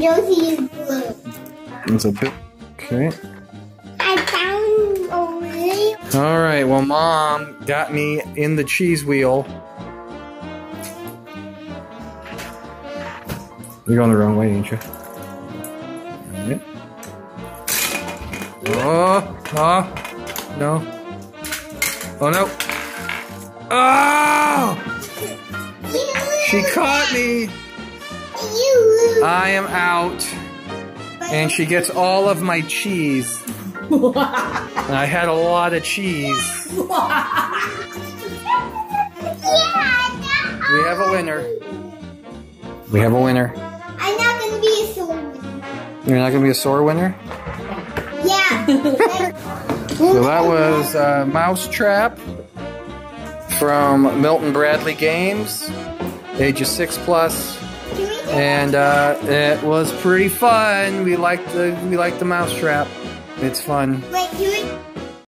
And Josie is blue. It's a bit. Okay. I found a really. All right. Well, Mom got me in the cheese wheel. You're going the wrong way, ain't you? All right. Oh, no. Oh, no. Oh! She caught me. I am out. And she gets all of my cheese. And I had a lot of cheese. We have a winner. We have a winner. I'm not going to be a sore winner. You're not going to be a sore winner? Yeah. So that was Mousetrap from Milton Bradley Games, ages 6+. And it was pretty fun. We like the Mousetrap. It's fun. Wait,